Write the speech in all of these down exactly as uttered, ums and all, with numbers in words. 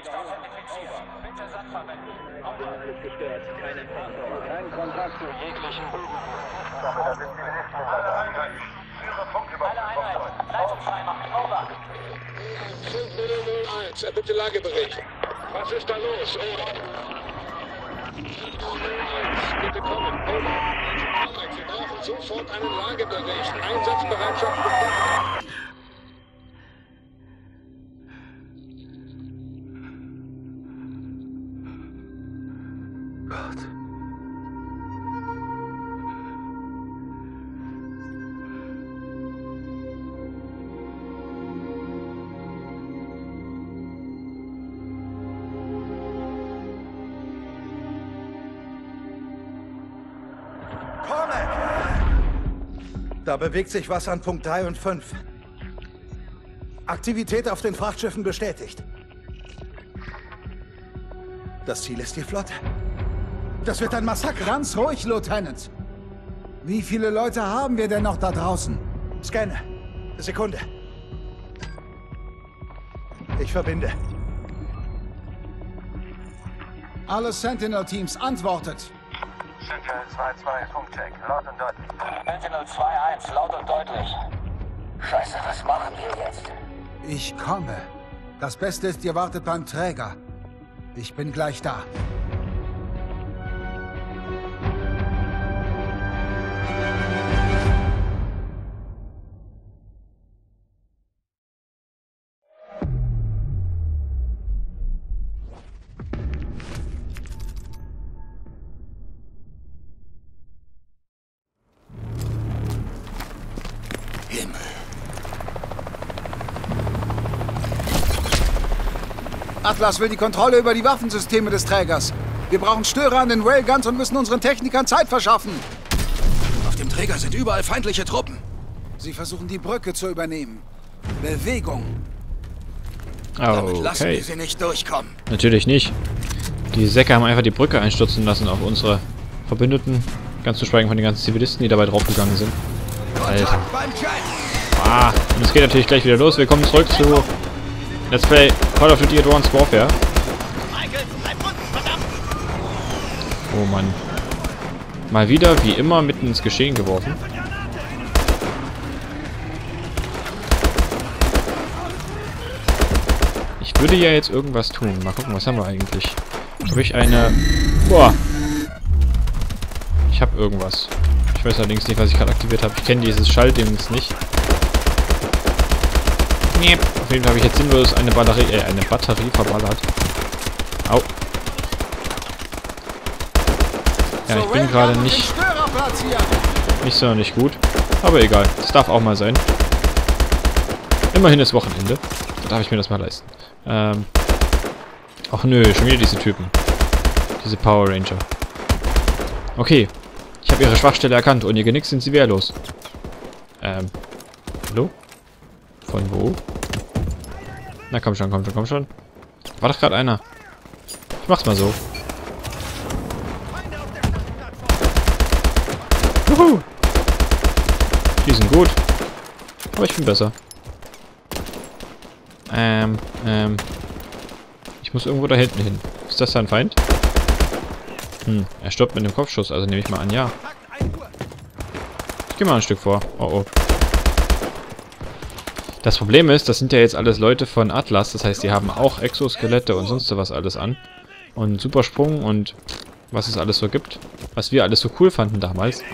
Alles gestört, kein Empfang. Kein Kontakt zu jeglichen Boden. Alle Einheiten, Leitung freimachen, over. fünf null null eins, bitte Lagebericht. Was ist da los? Over. fünf null null eins, bitte kommen, over. Wir brauchen sofort einen Lagebericht. Einsatzbereitschaft bekommen. Gott. Da bewegt sich was an Punkt drei und fünf. Aktivität auf den Frachtschiffen bestätigt. Das Ziel ist die Flotte. Das wird ein Massaker. Ganz ruhig, Lieutenant. Wie viele Leute haben wir denn noch da draußen? Scanne. Sekunde. Ich verbinde. Alle Sentinel-Teams, antwortet. Sentinel zwei zwei, Funkcheck, laut und deutlich. Sentinel zwei eins, laut und deutlich. Scheiße, was machen wir jetzt? Ich komme. Das Beste ist, ihr wartet beim Träger. Ich bin gleich da. Atlas will die Kontrolle über die Waffensysteme des Trägers. Wir brauchen Störer an den Railguns und müssen unseren Technikern Zeit verschaffen. Auf dem Träger sind überall feindliche Truppen. Sie versuchen, die Brücke zu übernehmen. Bewegung. Damit lassen Okay. wir sie nicht durchkommen. Natürlich nicht. Die Säcke haben einfach die Brücke einstürzen lassen auf unsere Verbündeten. Ganz zu schweigen von den ganzen Zivilisten, die dabei draufgegangen sind. Alter. Ah, und es geht natürlich gleich wieder los. Wir kommen zurück zu Let's Play Call of Duty Advanced Warfare. Oh Mann. Mal wieder, wie immer, mitten ins Geschehen geworfen. Ich würde ja jetzt irgendwas tun. Mal gucken, was haben wir eigentlich? Habe ich eine... Boah. Ich habe irgendwas. Ich weiß allerdings nicht, was ich gerade aktiviert habe. Ich kenne dieses Schalldings nicht. Nee. Auf jeden Fall habe ich jetzt sinnlos eine Batterie, äh, eine Batterie verballert. Au. Ja, ich bin gerade nicht... Nicht sonderlich gut. Aber egal. Das darf auch mal sein. Immerhin ist Wochenende. Da darf ich mir das mal leisten. Ähm. Ach nö, schon wieder diese Typen. Diese Power Ranger. Okay. Ich habe ihre Schwachstelle erkannt und ihr Genick sind sie wehrlos. Ähm. Hallo? Von wo? Na komm schon, komm schon, komm schon. War doch gerade einer. Ich mach's mal so. Juhu! Die sind gut. Aber ich bin besser. Ähm, ähm. Ich muss irgendwo da hinten hin. Ist das da ein Feind? Hm, er stirbt mit dem Kopfschuss, also nehme ich mal an, ja. Ich gehe mal ein Stück vor. Oh oh. Das Problem ist, das sind ja jetzt alles Leute von Atlas, das heißt, die haben auch Exoskelette und sonst was alles an. Und Supersprung und was es alles so gibt. Was wir alles so cool fanden damals.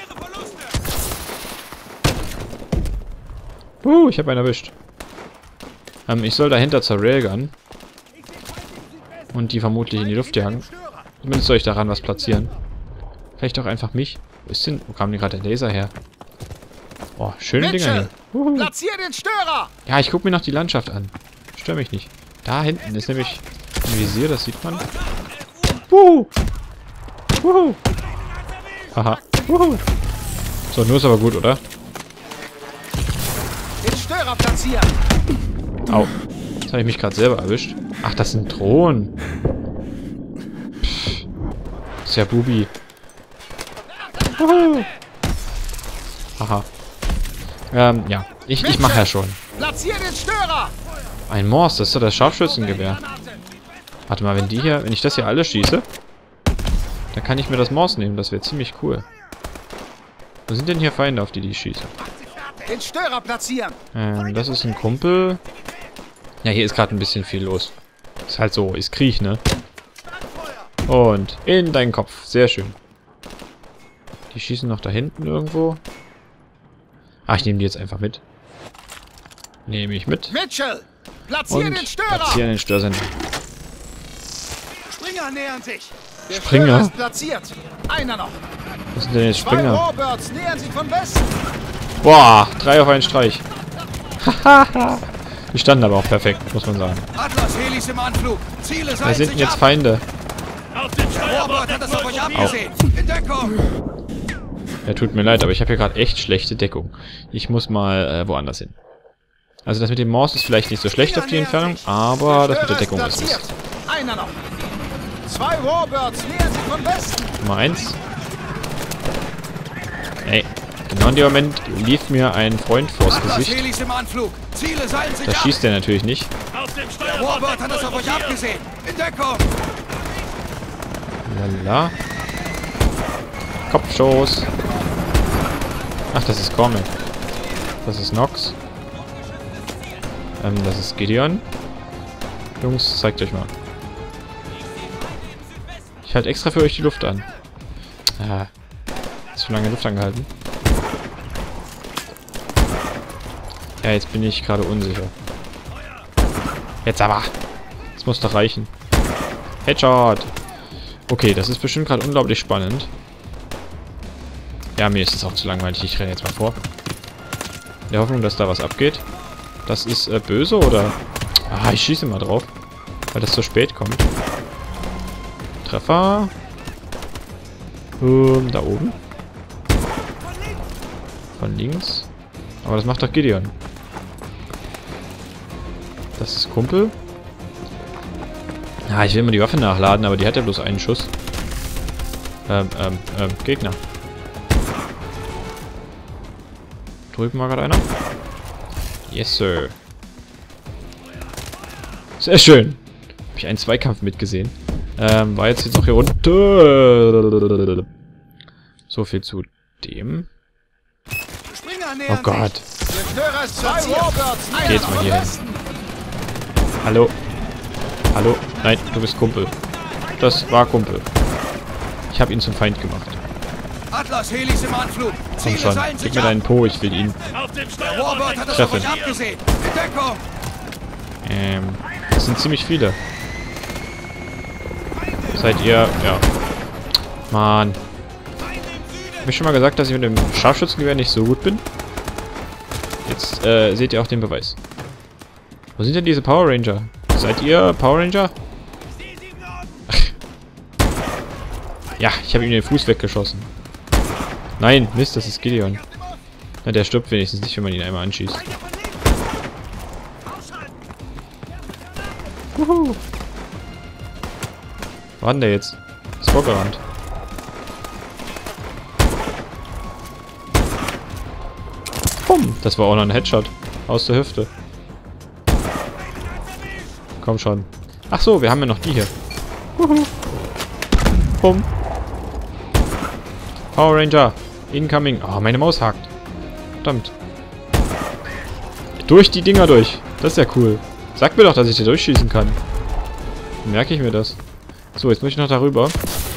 Uh, ich habe einen erwischt. Ähm, ich soll dahinter zur Railgun. Und die vermutlich in die Luft jagen. Zumindest soll ich daran was platzieren. Vielleicht auch einfach mich. Wo ist denn? Wo kam denn gerade der Laser her? Oh, schöne Dinger hier. Uhu. Platzier den Störer! Ja, ich gucke mir noch die Landschaft an. Stör mich nicht. Da hinten ist nämlich ein Visier, das sieht man. Wuhu! Wuhu! Haha. Wuhu! So, nur ist aber gut, oder? Den Störer platzieren! Au. Jetzt habe ich mich gerade selber erwischt. Ach, das sind Drohnen. Pff. Ist ja Bubi. Wuhu! Haha. Ähm, ja. Ich, ich mache ja schon. Platzier den Störer! Ein Morse, das ist doch das Scharfschützengewehr. Warte mal, wenn die hier, wenn ich das hier alle schieße, dann kann ich mir das Maus nehmen. Das wäre ziemlich cool. Wo sind denn hier Feinde, auf die die schieße? Den Störer platzieren! Ähm, das ist ein Kumpel. Ja, hier ist gerade ein bisschen viel los. Ist halt so, ist Krieg, ne? Und in deinen Kopf. Sehr schön. Die schießen noch da hinten irgendwo. Ach, ich nehme die jetzt einfach mit. Nehme ich mit. Mitchell! Platzieren Und den Störer! platzieren den Störsender. Springer nähern sich! Der Springer? Störer ist platziert! Einer noch! Was sind denn jetzt Zwei Springer? Warbirds nähern sich von Westen! Boah, drei auf einen Streich. Die standen aber auch perfekt, muss man sagen. Atlas Helis im Anflug! Ziele Wer sind denn jetzt Feinde? Der Warbird hat es auf euch abgesehen! In Deckung! Ja, tut mir leid, aber ich habe hier gerade echt schlechte Deckung. Ich muss mal äh, woanders hin. Also das mit dem Morse ist vielleicht nicht so schlecht auf die Entfernung, aber das mit der Deckung ist es. Einer noch! Zwei Warbirds nähern sich von Westen! Nummer eins. Ey, genau in dem Moment lief mir ein Freund vors Gesicht. Da schießt er natürlich nicht. Der Warbird hat es auf euch abgesehen! In Deckung! Lala. Kopfschuss. Ach, das ist Cormac. Das ist Nox. Ähm, das ist Gideon. Jungs, zeigt euch mal. Ich halte extra für euch die Luft an. Ah. Zu lange Luft angehalten. Ja, jetzt bin ich gerade unsicher. Jetzt aber. Das muss doch reichen. Headshot. Okay, das ist bestimmt gerade unglaublich spannend. Ja, mir ist es auch zu langweilig. Ich renne jetzt mal vor. In der Hoffnung, dass da was abgeht. Das ist äh, böse, oder? Ah, ich schieße mal drauf. Weil das so spät kommt. Treffer. Ähm, da oben. Von links. Aber das macht doch Gideon. Das ist Kumpel. Ah, ich will mal die Waffe nachladen, aber die hat ja bloß einen Schuss. Ähm, ähm, ähm, Gegner. Drüben war gerade einer. Yes, sir. Sehr schön. Habe ich einen Zweikampf mitgesehen. Ähm, war jetzt jetzt auch hier unten. So viel zu dem. Oh Gott. Geh jetzt mal hier hin. Hallo. Hallo. Nein, du bist Kumpel. Das war Kumpel. Ich habe ihn zum Feind gemacht. Atlas Helis im Anflug. Komm schon, gib mir deinen Po, ich will ihn treffen. Ähm, das sind ziemlich viele. Seid ihr, ja. Mann. Hab ich schon mal gesagt, dass ich mit dem Scharfschützengewehr nicht so gut bin? Jetzt äh, seht ihr auch den Beweis. Wo sind denn diese Power Ranger? Seid ihr Power Ranger? Ja, ich habe ihm den Fuß weggeschossen. Nein, Mist, das ist Gideon. Na, der stirbt wenigstens nicht, wenn man ihn einmal anschießt. Wuhu. Wo war denn der jetzt? Ist vorgerannt. Bumm, das war auch noch ein Headshot. Aus der Hüfte. Komm schon. Ach so, wir haben ja noch die hier. Wuhu. Bumm. Power Ranger. Incoming. Oh, meine Maus hakt. Verdammt. Durch die Dinger durch. Das ist ja cool. Sag mir doch, dass ich hier durchschießen kann. Merke ich mir das. So, jetzt muss ich noch darüber.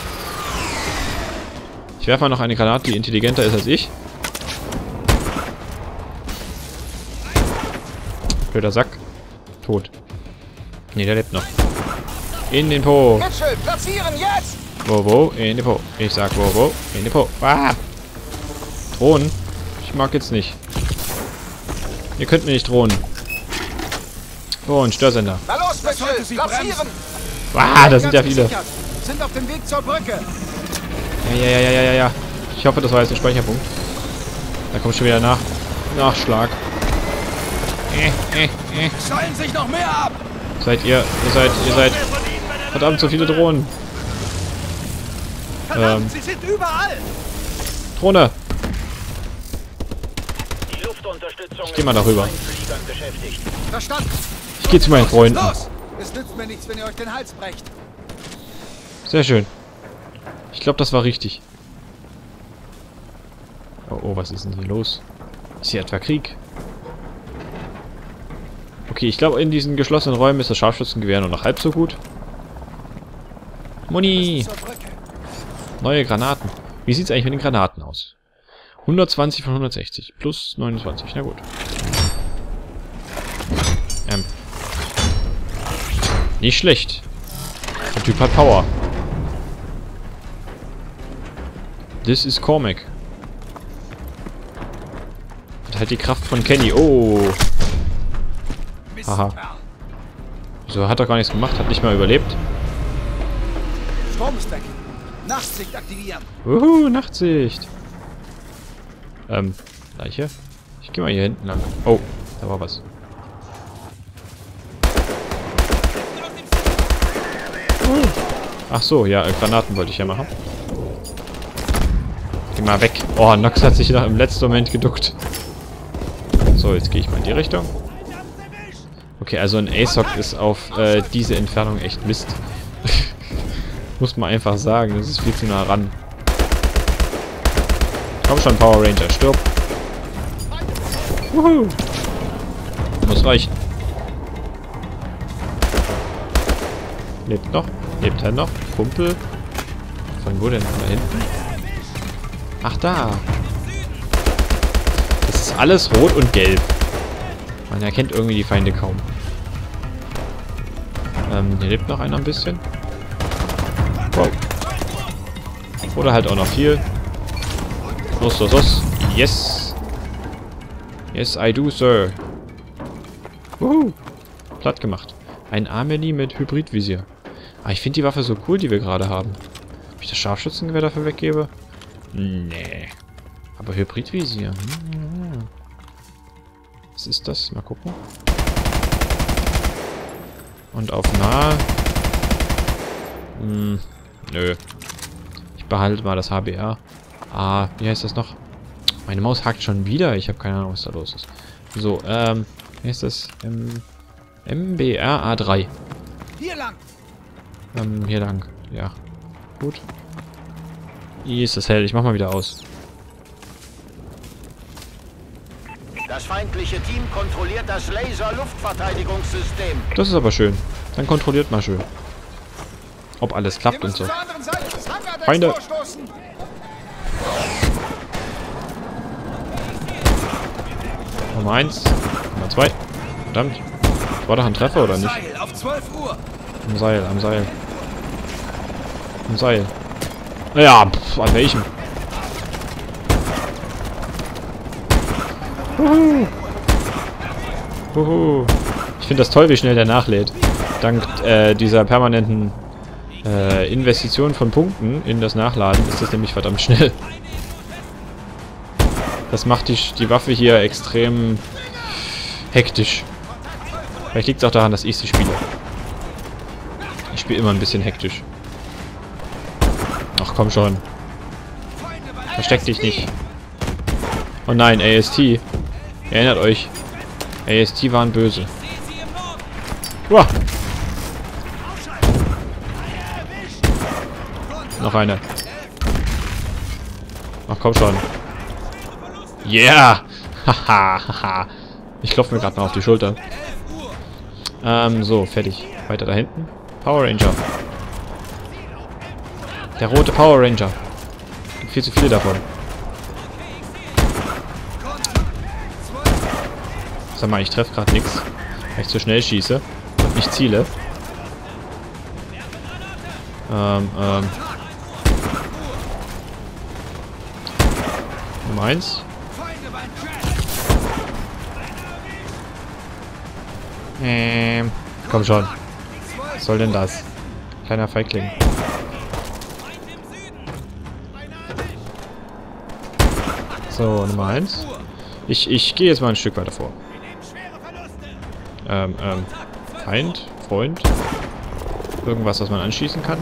Ich werfe mal noch eine Granate, die intelligenter ist als ich. Blöder Sack. Tot. Ne, der lebt noch. In den Po. Mitchell, platzieren jetzt! Wo, wo? In den Po. Ich sag wo, wo? In den Po. Ah! Drohnen? Ich mag jetzt nicht. Ihr könnt mir nicht drohen. Oh, ein Störsender. Na los, Mitchell, platzieren! Ah, da sind ja viele. Sind auf dem Weg zur Brücke. Ja, ja, ja, ja, ja, ja. Ich hoffe, das war jetzt ein Speicherpunkt. Da kommt schon wieder nach. Nachschlag. Äh, äh, äh. Schalten sich noch mehr ab! Seid ihr, ihr seid, ihr seid verdammt so viele Drohnen. Verdammt, Ähm. sie sind überall! Drohne! Die Luftunterstützung Ich geh mal darüber. ist mit Fliegern beschäftigt. Verstanden! Ich gehe zu meinen Freunden. Los! Es nützt mir nichts, wenn ihr euch den Hals brecht. Sehr schön. Ich glaube, das war richtig. Oh, oh, was ist denn hier los? Ist hier etwa Krieg? Okay, ich glaube, in diesen geschlossenen Räumen ist das Scharfschützengewehr nur noch halb so gut. Muni! Neue Granaten. Wie sieht es eigentlich mit den Granaten aus? hundertzwanzig von hundertsechzig. Plus neunundzwanzig. Na gut. Ähm. Nicht schlecht. Der Typ hat Power. This is Cormac. Hat halt die Kraft von Kenny. Oh. Haha. Wieso hat er gar nichts gemacht? Hat nicht mal überlebt. Strom ist weg. Nachtsicht aktivieren. Uhu, Nachtsicht. Ähm, Leiche? Ich gehe mal hier hinten lang. Oh, da war was. Uh. Ach so, ja, äh, Granaten wollte ich ja machen. Geh mal weg. Oh, Nox hat sich noch im letzten Moment geduckt. So, jetzt gehe ich mal in die Richtung. Okay, also ein A S O C ist auf äh, diese Entfernung echt Mist. Muss man einfach sagen, das ist viel zu nah ran. Komm schon, Power Ranger, stirb. Wuhu. Muss reichen. Lebt noch? Lebt er noch? Kumpel? Von wo denn? Da hinten? Ach, da. Das ist alles rot und gelb. Man erkennt irgendwie die Feinde kaum. Ähm, hier lebt noch einer ein bisschen. Wow. Oder halt auch noch viel. Los, los, los. Yes. Yes, I do, sir. Wuhu. Platt gemacht. Ein Amelie mit Hybridvisier. Ah, ich finde die Waffe so cool, die wir gerade haben. Ob ich das Scharfschützengewehr dafür weggebe? Nee. Aber Hybridvisier. Hm. Was ist das? Mal gucken. Und auf nah. Hm. Nö. Ich behalte mal das H B R. Ah, wie heißt das noch? Meine Maus hakt schon wieder. Ich habe keine Ahnung, was da los ist. So, ähm, wie heißt das? Ähm, M B R A drei. Hier lang. Ähm, hier lang. Ja. Gut. Hier ist das hell. Ich mach mal wieder aus. Das feindliche Team kontrolliert das Laser-Luftverteidigungssystem. Das ist aber schön. Dann kontrolliert mal schön. Ob alles klappt und so. Feinde! Nummer eins. Nummer zwei. Verdammt. War doch ein Treffer, oder nicht? Auf zwölf Uhr. Am Seil, am Seil. Am Seil. Ja, pff, an welchem? Huhu. Huhu. Ich finde das toll, wie schnell der nachlädt. Dank äh, dieser permanenten äh, Investition von Punkten in das Nachladen ist das nämlich verdammt schnell. Das macht die, die Waffe hier extrem hektisch. Vielleicht liegt es auch daran, dass ich sie spiele. Ich spiele immer ein bisschen hektisch. Ach komm schon. Versteck dich nicht. Oh nein, A S T. Erinnert euch. A S T waren böse. Uah. Noch eine. Ach komm schon. Yeah! Haha, haha. Ich klopfe mir gerade mal auf die Schulter. Ähm, so, fertig. Weiter da hinten. Power Ranger. Der rote Power Ranger. Gibt viel zu viele davon. Sag mal, ich treffe gerade nichts, weil ich zu schnell schieße und nicht ziele. Ähm, ähm. Nummer eins. Ähm, komm schon. Was soll denn das? Kleiner Feigling. So, Nummer eins. Ich, ich gehe jetzt mal ein Stück weiter vor. Ähm, ähm, Feind, Freund. Irgendwas, was man anschießen kann.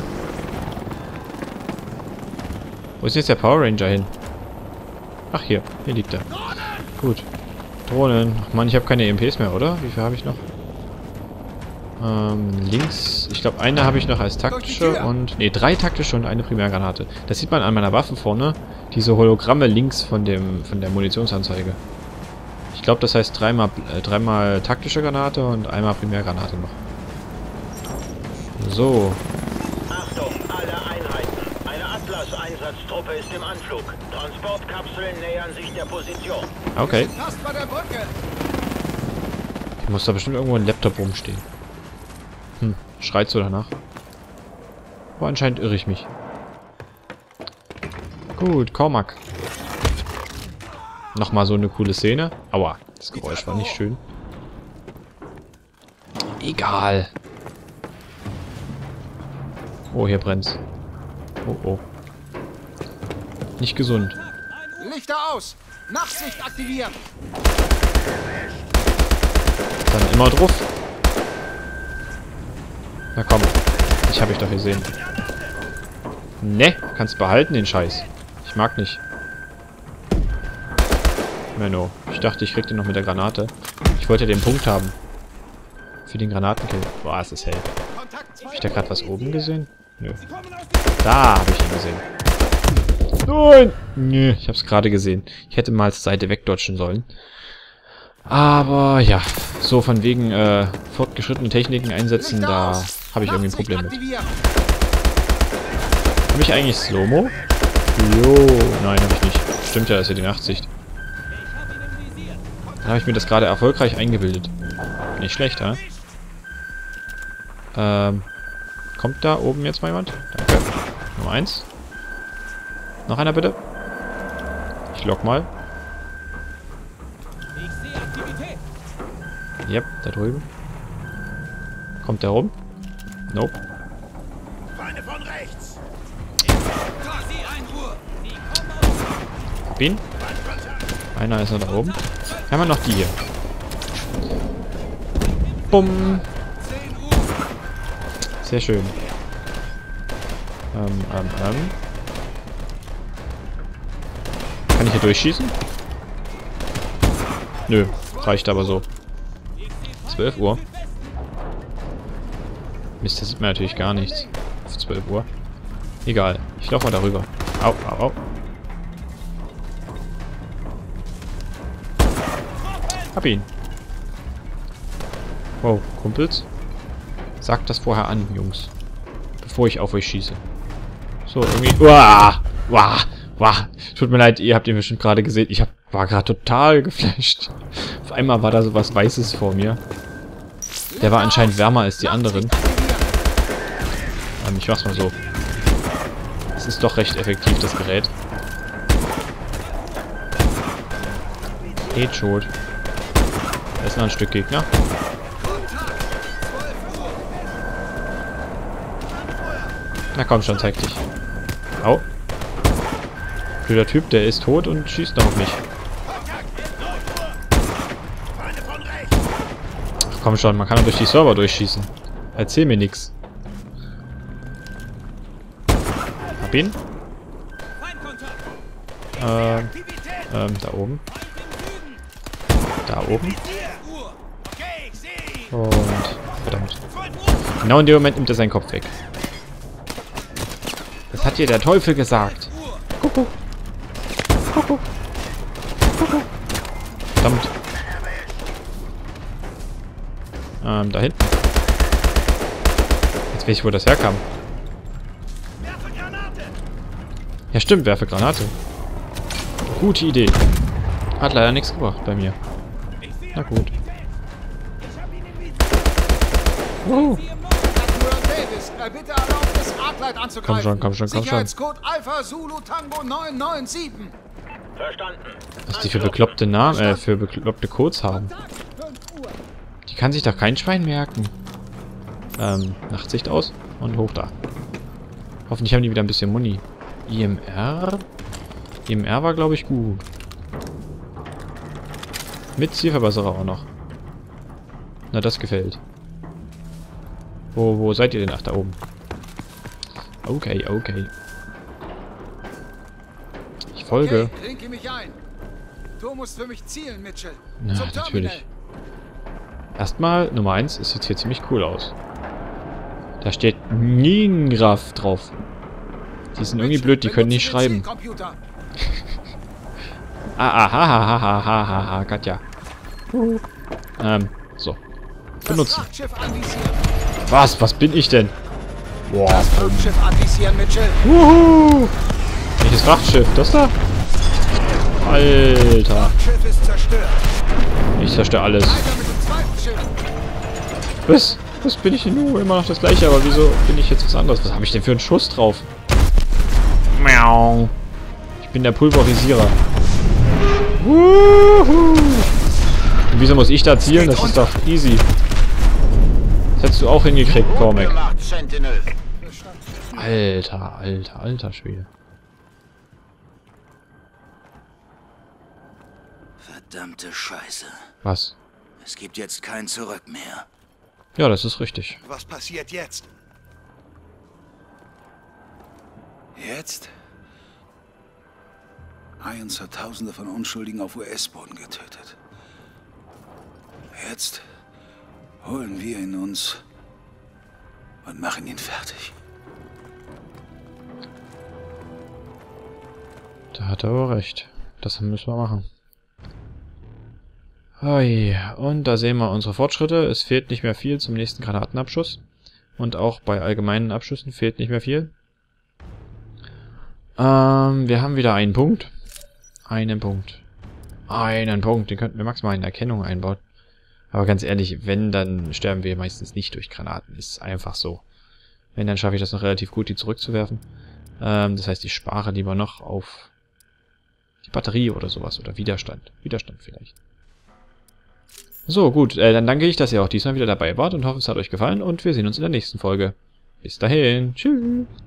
Wo ist jetzt der Power Ranger hin? Ach, hier. Hier liegt er. Gut. Drohnen. Ach Mann, ich habe keine E M Ps mehr, oder? Wie viel habe ich noch? Ähm, links, ich glaube, eine habe ich noch als taktische und... Ne, drei taktische und eine Primärgranate. Das sieht man an meiner Waffe vorne. Diese Hologramme links von dem von der Munitionsanzeige. Ich glaube, das heißt dreimal, äh, dreimal taktische Granate und einmal Primärgranate noch. So. Achtung, alle Einheiten. Eine Atlas-Einsatztruppe ist im Anflug. Transportkapseln nähern sich der Position. Okay. Fast bei der Brücke. Hier muss da bestimmt irgendwo ein Laptop rumstehen. Hm, schreit so danach. Aber anscheinend irre ich mich. Gut, Cormac. Nochmal so eine coole Szene. Aua, das Geräusch war nicht schön. Egal. Oh, hier brennt's. Oh, oh. Nicht gesund. Lichter aus. Nachtsicht aktivieren. Dann immer drauf. Na komm. Ich hab ich doch gesehen. Ne, kannst behalten den Scheiß. Ich mag nicht. Menno. Ich dachte, ich krieg den noch mit der Granate. Ich wollte den Punkt haben. Für den Granatenkill. Boah, es ist hell. Hab ich da gerade was oben gesehen? Nö. Da habe ich ihn gesehen. Nein! Nö, ich hab's gerade gesehen. Ich hätte mal zur Seite wegdodgen sollen. Aber ja, so von wegen äh, fortgeschrittene Techniken einsetzen, da habe ich irgendwie ein Problem mit. Habe ich eigentlich Slow-Mo? Jo, nein, habe ich nicht. Stimmt ja, das ist ja die Nachtsicht. Dann habe ich mir das gerade erfolgreich eingebildet. Nicht schlecht, hä? Ähm, kommt da oben jetzt mal jemand? Danke. Nummer eins. Noch einer bitte. Ich lock mal. Yep, da drüben. Kommt der rum? Nope. Hab ihn. Einer ist noch da oben. Haben wir noch die hier. Bumm. Sehr schön. Ähm, ähm, ähm. Kann ich hier durchschießen? Nö, reicht aber so. zwölf Uhr. Mist, da sieht man natürlich gar nichts. Auf zwölf Uhr. Egal, ich laufe mal darüber. Au, au, au. Hab ihn. Wow, Kumpels. Sagt das vorher an, Jungs. Bevor ich auf euch schieße. So, irgendwie... Uah! Uah! Uah! Tut mir leid, ihr habt ihn bestimmt gerade gesehen. Ich hab, war gerade total geflasht. Auf einmal war da so was Weißes vor mir. Der war anscheinend wärmer als die anderen. Ähm, ich mach's mal so. Es ist doch recht effektiv, das Gerät. Headshot. Da ist noch ein Stück Gegner. Na komm schon, zeig dich. Au. Blöder Typ, der ist tot und schießt noch auf mich. Ach komm schon, man kann doch durch die Server durchschießen. Erzähl mir nix. Hab ihn. Ähm, ähm, da oben. Da oben. Und... verdammt. Genau in dem Moment nimmt er seinen Kopf weg. Das hat dir der Teufel gesagt. Kuckuck. Kuckuck. Kuckuck. Verdammt. Ähm, da hinten. Jetzt weiß ich, wo das herkam. Ja stimmt, werfe Granate. Gute Idee. Hat leider nichts gebracht bei mir. Na gut. Wow. Bitte Erlaubnis, Arclight anzugreifen. Komm schon, komm schon, komm schon. Sicherheitscode Alpha Zulu Tango neun neun sieben. Verstanden. Was die für bekloppte Namen, äh, für bekloppte Codes haben. Die kann sich doch kein Schwein merken. Ähm, Nachtsicht aus und hoch da. Hoffentlich haben die wieder ein bisschen Muni. I M R? I M R war, glaube ich, gut. Mit Zielverbesserer auch noch. Na, das gefällt. Wo, wo seid ihr denn? Ach, da oben. Okay, okay. Ich folge. Okay, klinke mich ein. Du musst für mich zielen, Mitchell. Na, Zum natürlich. Erstmal, Nummer eins, es sieht hier ziemlich cool aus. Da steht Ningraf drauf. Die sind irgendwie blöd, die können nicht schreiben. ah, ah, ha, ha, ha, ha, ha, ha, ha, Katja. Uh. Ähm, so. Benutzen. Was? Was bin ich denn? Boah. Das Frachtschiff anvisieren, Mitchell. Wuhu! Welches Frachtschiff? Das da? Alter. Schiff ist zerstört. Ich zerstöre alles. Weiter mit dem zweiten Schiff. Was? Was bin ich denn nur? Immer noch das gleiche, aber wieso bin ich jetzt was anderes? Was habe ich denn für einen Schuss drauf? Miau. Ich bin der Pulverisierer. Wuhu! Und wieso muss ich da zielen? Das ist doch easy. Das hättest du auch hingekriegt, Cormac. Alter, alter, alter Schwede. Verdammte Scheiße. Was? Es gibt jetzt kein Zurück mehr. Ja, das ist richtig. Was passiert jetzt? Jetzt? Irons hat Tausende von Unschuldigen auf U S-Boden getötet. Jetzt holen wir ihn uns und machen ihn fertig. Da hat er aber recht. Das müssen wir machen. Ui. Und da sehen wir unsere Fortschritte. Es fehlt nicht mehr viel zum nächsten Granatenabschuss. Und auch bei allgemeinen Abschüssen fehlt nicht mehr viel. Ähm, wir haben wieder einen Punkt. Einen Punkt. Einen Punkt. Den könnten wir maximal in Erkennung einbauen. Aber ganz ehrlich, wenn, dann sterben wir meistens nicht durch Granaten. Ist einfach so. Wenn, dann schaffe ich das noch relativ gut, die zurückzuwerfen. Ähm, das heißt, ich spare lieber noch auf die Batterie oder sowas. Oder Widerstand. Widerstand vielleicht. So, gut. Äh, dann danke ich, dass ihr auch diesmal wieder dabei wart und hoffe, es hat euch gefallen. Und wir sehen uns in der nächsten Folge. Bis dahin. Tschüss.